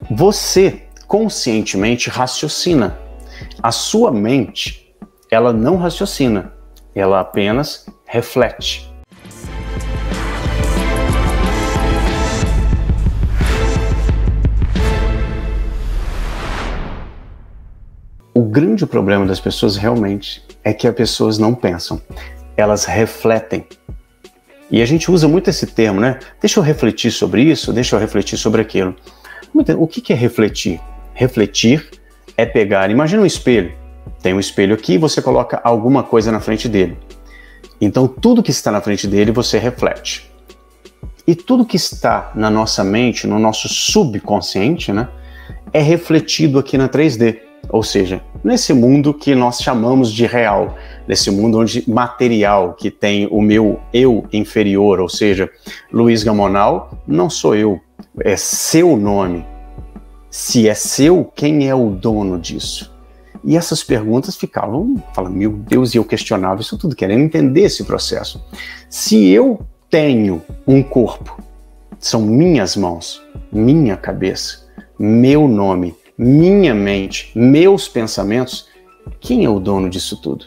Você conscientemente raciocina. A sua mente, ela não raciocina, ela apenas reflete. O grande problema das pessoas realmente é que as pessoas não pensam, elas refletem. E a gente usa muito esse termo, né? Deixa eu refletir sobre isso, deixa eu refletir sobre aquilo. O que é refletir? Refletir é pegar, imagina um espelho. Tem um espelho aqui e você coloca alguma coisa na frente dele. Então tudo que está na frente dele você reflete. E tudo que está na nossa mente, no nosso subconsciente, né, é refletido aqui na 3D. Ou seja, nesse mundo que nós chamamos de real, nesse mundo onde material, que tem o meu eu inferior, ou seja, Luiz Gamonal não sou eu, é seu nome. Se é seu, quem é o dono disso? E essas perguntas ficavam, falando, meu Deus, e eu questionava isso tudo, querendo entender esse processo. Se eu tenho um corpo, são minhas mãos, minha cabeça, meu nome, minha mente, meus pensamentos, quem é o dono disso tudo?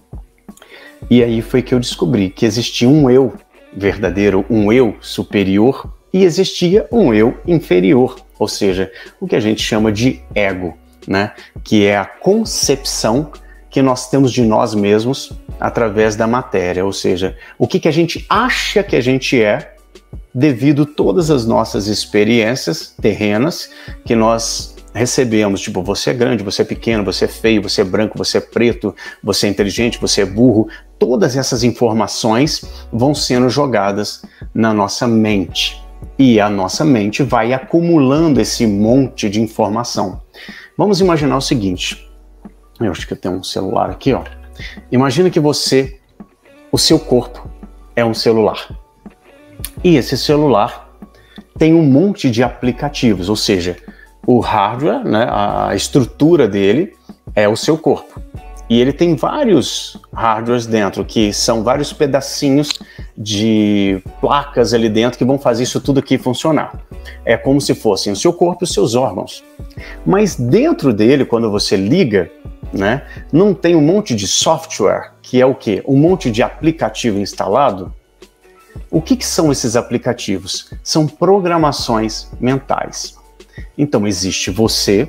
E aí foi que eu descobri que existia um eu verdadeiro, um eu superior, e existia um eu inferior, ou seja, o que a gente chama de ego, né? Que é a concepção que nós temos de nós mesmos através da matéria, ou seja, o que a gente acha que a gente é devido a todas as nossas experiências terrenas que nós recebemos, tipo, você é grande, você é pequeno, você é feio, você é branco, você é preto, você é inteligente, você é burro. Todas essas informações vão sendo jogadas na nossa mente. E a nossa mente vai acumulando esse monte de informação. Vamos imaginar o seguinte. Eu acho que eu tenho um celular aqui, ó. Imagina que o seu corpo é um celular. E esse celular tem um monte de aplicativos, ou seja, o hardware, né, a estrutura dele é o seu corpo. E ele tem vários hardwares dentro, que são vários pedacinhos de placas ali dentro que vão fazer isso tudo aqui funcionar. É como se fossem o seu corpo e os seus órgãos. Mas dentro dele, quando você liga, né, não tem um monte de software, que é o quê? Um monte de aplicativo instalado. O que são esses aplicativos? São programações mentais. Então existe você,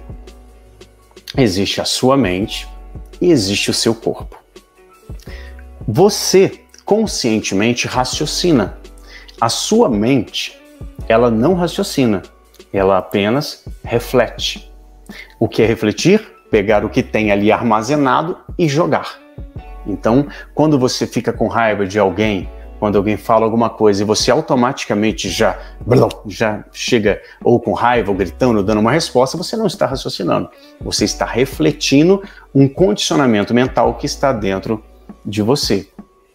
existe a sua mente e existe o seu corpo. Você conscientemente raciocina. A sua mente, ela não raciocina, ela apenas reflete. O que é refletir? Pegar o que tem ali armazenado e jogar. Então, quando você fica com raiva de alguém, quando alguém fala alguma coisa e você automaticamente já chega ou com raiva, ou gritando, ou dando uma resposta, você não está raciocinando. Você está refletindo um condicionamento mental que está dentro de você.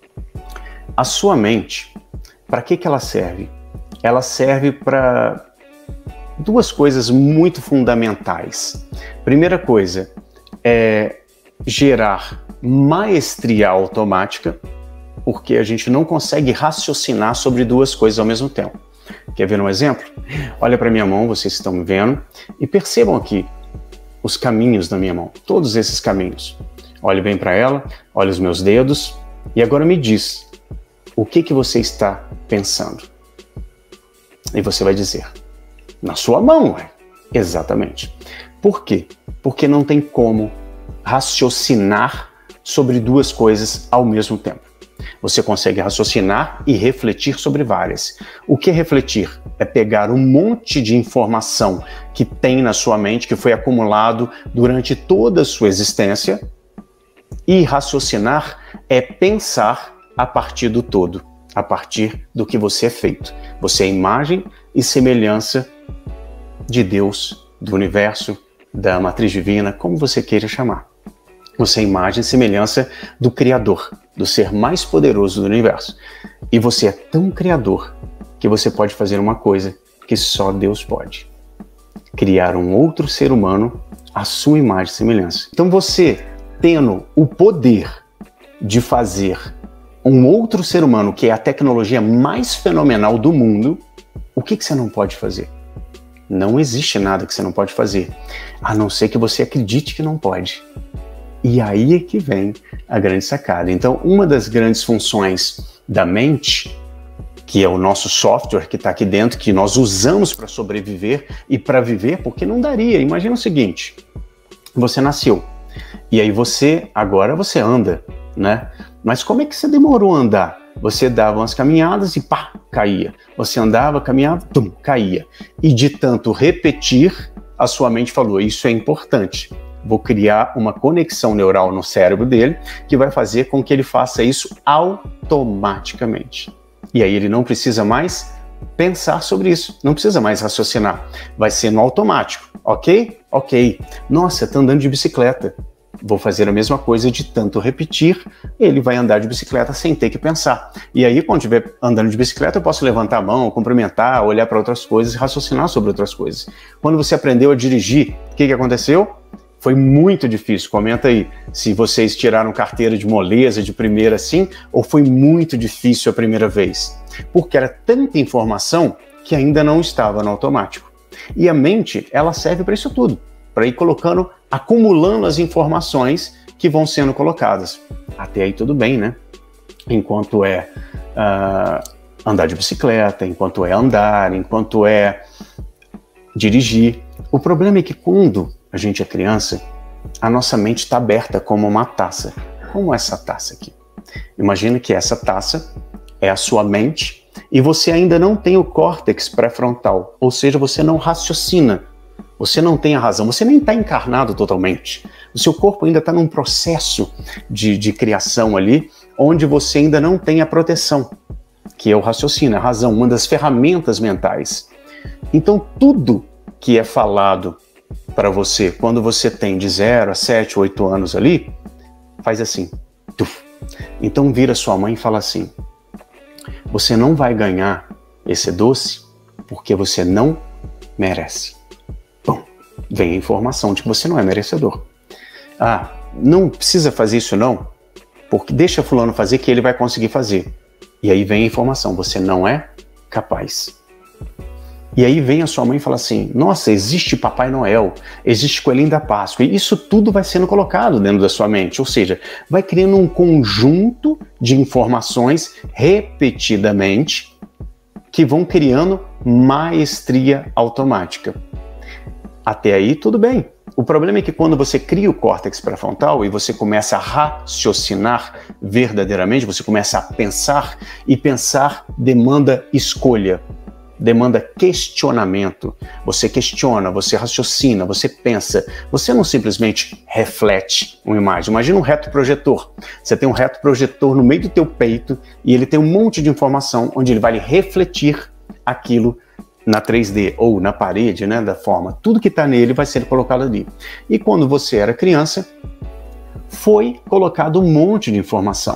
A sua mente, para que ela serve? Ela serve para duas coisas muito fundamentais. Primeira coisa é gerar maestria automática, porque a gente não consegue raciocinar sobre duas coisas ao mesmo tempo. Quer ver um exemplo? Olha para minha mão, vocês estão me vendo, e percebam aqui os caminhos da minha mão, todos esses caminhos. Olhe bem para ela, olhe os meus dedos, e agora me diz, o que você está pensando? E você vai dizer, na sua mão, ué. Exatamente. Por quê? Porque não tem como raciocinar sobre duas coisas ao mesmo tempo. Você consegue raciocinar e refletir sobre várias. O que é refletir? É pegar um monte de informação que tem na sua mente, que foi acumulado durante toda a sua existência, e raciocinar é pensar a partir do todo, a partir do que você é feito. Você é imagem e semelhança de Deus, do universo, da matriz divina, como você queira chamar. Você é imagem e semelhança do Criador, do ser mais poderoso do universo. E você é tão criador que você pode fazer uma coisa que só Deus pode. Criar um outro ser humano à sua imagem e semelhança. Então você, tendo o poder de fazer um outro ser humano, que é a tecnologia mais fenomenal do mundo, o que você não pode fazer? Não existe nada que você não pode fazer, a não ser que você acredite que não pode. E aí é que vem a grande sacada. Então, uma das grandes funções da mente, que é o nosso software que está aqui dentro, que nós usamos para sobreviver e para viver, porque não daria. Imagina o seguinte, você nasceu, e aí agora você anda, né? Mas como é que você demorou a andar? Você dava umas caminhadas e pá, caía. Você andava, caminhava, tum, caía. E de tanto repetir, a sua mente falou, isso é importante. Vou criar uma conexão neural no cérebro dele que vai fazer com que ele faça isso automaticamente. E aí ele não precisa mais pensar sobre isso, não precisa mais raciocinar. Vai ser no automático, ok? Ok. Nossa, tá andando de bicicleta. Vou fazer a mesma coisa de tanto repetir, ele vai andar de bicicleta sem ter que pensar. E aí, quando estiver andando de bicicleta, eu posso levantar a mão, cumprimentar, olhar para outras coisas e raciocinar sobre outras coisas. Quando você aprendeu a dirigir, o que aconteceu? Foi muito difícil. Comenta aí se vocês tiraram carteira de moleza de primeira assim, ou foi muito difícil a primeira vez. Porque era tanta informação que ainda não estava no automático. E a mente, ela serve para isso tudo. Para ir colocando, acumulando as informações que vão sendo colocadas. Até aí tudo bem, né? Enquanto é andar de bicicleta, enquanto é andar, enquanto é dirigir. O problema é que quando a gente é criança, a nossa mente está aberta como uma taça. Como essa taça aqui. Imagina que essa taça é a sua mente e você ainda não tem o córtex pré-frontal, ou seja, você não raciocina. Você não tem a razão, você nem está encarnado totalmente. O seu corpo ainda está num processo de criação ali, onde você ainda não tem a proteção, que é o raciocínio, a razão, uma das ferramentas mentais. Então, tudo que é falado para você quando você tem de 0 a 7, 8 anos ali, faz assim. Tuf. Então, vira sua mãe e fala assim, você não vai ganhar esse doce porque você não merece. Vem a informação de que você não é merecedor. Ah, não precisa fazer isso não, porque deixa fulano fazer que ele vai conseguir fazer. E aí vem a informação, você não é capaz. E aí vem a sua mãe e fala assim, nossa, existe Papai Noel, existe Coelhinho da Páscoa, e isso tudo vai sendo colocado dentro da sua mente, ou seja, vai criando um conjunto de informações repetidamente que vão criando maestria automática. Até aí, tudo bem. O problema é que quando você cria o córtex pré-frontal e você começa a raciocinar verdadeiramente, você começa a pensar, e pensar demanda escolha, demanda questionamento. Você questiona, você raciocina, você pensa. Você não simplesmente reflete uma imagem. Imagina um retroprojetor. Você tem um retroprojetor no meio do teu peito e ele tem um monte de informação onde ele vai refletir aquilo na 3D ou na parede, né, da forma, tudo que está nele vai ser colocado ali. E quando você era criança, foi colocado um monte de informação.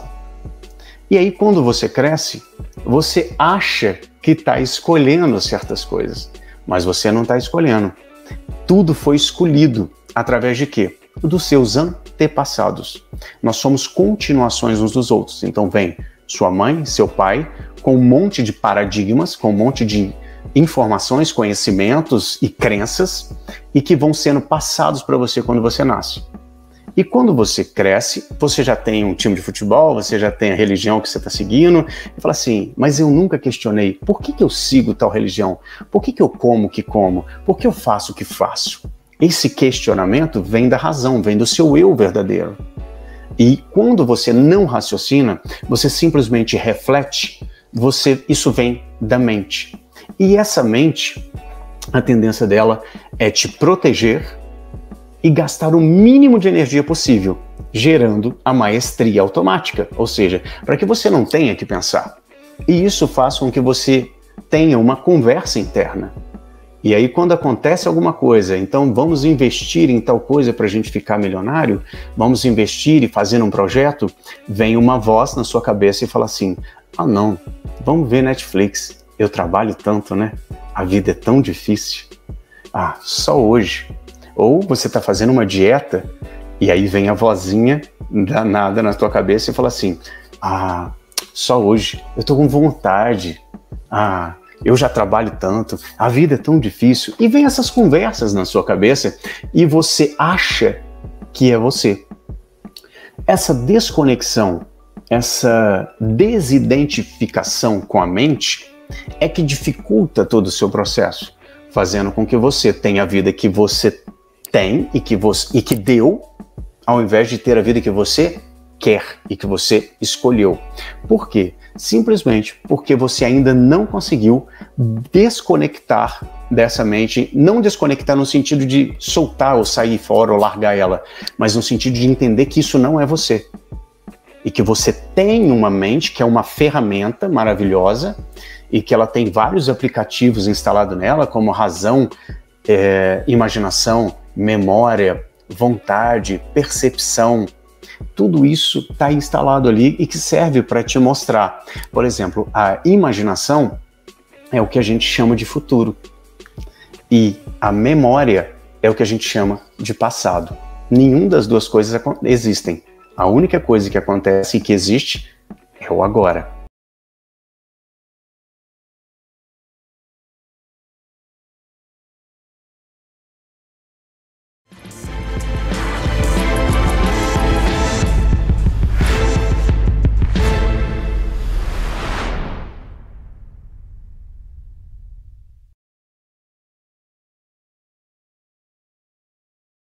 E aí quando você cresce, você acha que está escolhendo certas coisas, mas você não está escolhendo. Tudo foi escolhido através de quê? Dos seus antepassados. Nós somos continuações uns dos outros. Então vem sua mãe, seu pai, com um monte de paradigmas, com um monte de informações, conhecimentos e crenças e que vão sendo passados para você quando você nasce. E quando você cresce, você já tem um time de futebol, você já tem a religião que você está seguindo e fala assim, mas eu nunca questionei, por que eu sigo tal religião? Por que eu como o que como? Por que eu faço o que faço? Esse questionamento vem da razão, vem do seu eu verdadeiro. E quando você não raciocina, você simplesmente reflete, isso vem da mente. E essa mente, a tendência dela é te proteger e gastar o mínimo de energia possível, gerando a maestria automática, ou seja, para que você não tenha que pensar. E isso faz com que você tenha uma conversa interna. E aí quando acontece alguma coisa, então vamos investir em tal coisa para a gente ficar milionário, vamos investir e fazer um projeto, vem uma voz na sua cabeça e fala assim, ah não, vamos ver Netflix. Eu trabalho tanto, né? A vida é tão difícil. Ah, só hoje. Ou você está fazendo uma dieta e aí vem a vozinha danada na tua cabeça e fala assim, ah, só hoje. Eu tô com vontade. Ah, eu já trabalho tanto, a vida é tão difícil, e vem essas conversas na sua cabeça e você acha que é você. Essa desconexão, essa desidentificação com a mente é que dificulta todo o seu processo, fazendo com que você tenha a vida que você tem e que deu, ao invés de ter a vida que você quer e que você escolheu. Por quê? Simplesmente porque você ainda não conseguiu desconectar dessa mente, não desconectar no sentido de soltar ou sair fora ou largar ela, mas no sentido de entender que isso não é você. E que você tem uma mente que é uma ferramenta maravilhosa e que ela tem vários aplicativos instalados nela, como razão, imaginação, memória, vontade, percepção. Tudo isso está instalado ali e que serve para te mostrar. Por exemplo, a imaginação é o que a gente chama de futuro. E a memória é o que a gente chama de passado. Nenhuma das duas coisas existem. A única coisa que acontece e que existe é o agora.